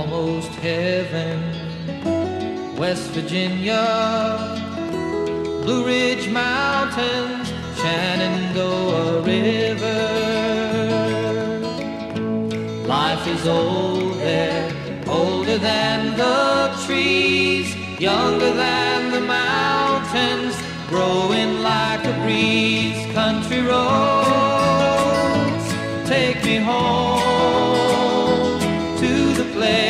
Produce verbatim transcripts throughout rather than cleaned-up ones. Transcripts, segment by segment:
almost heaven. West Virginia, Blue Ridge Mountains, Shenandoah River. Life is old there, older than the trees, younger than the mountains, growing like a breeze. Country roads, take me home to the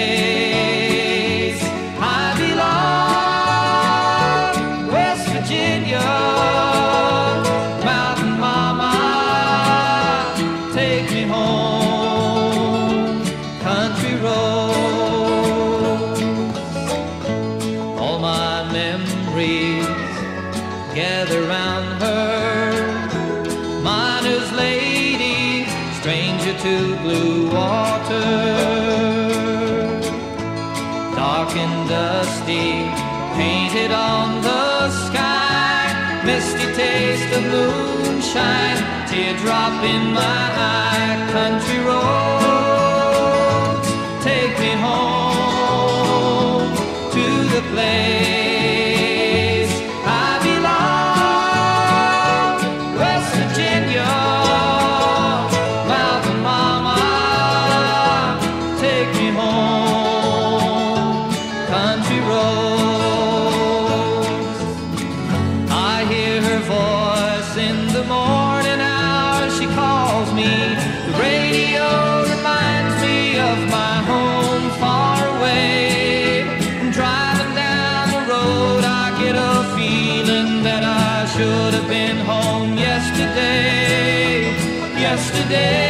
place I belong. West Virginia, Mountain Mama, take me home. Country roads, all my memories gather round her. Miner's lady, stranger to blue water. Dark and dusty, painted on the sky. Misty taste of moonshine, teardrop in my eye. Country roads, take me home to the place I belong. West Virginia, Mountain Mama, take me home. Country roads, I hear her voice in the morning hours. She calls me. The radio reminds me of my home far away. Driving down the road, I get a feeling that I should have been home yesterday, yesterday.